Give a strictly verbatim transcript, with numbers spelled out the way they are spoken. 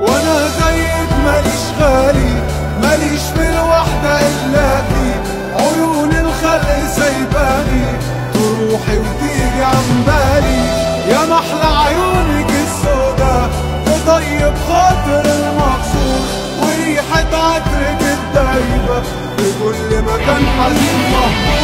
وانا زيك ماليش غالي، ماليش في الوحدة الاكي. عيون الخلق سايباني تروحي وتيجي عن بالي. يا محلى عيونك السودا تطيب خاطر المقصود، وريحة عطرك الدايبة في كل مكان حزين.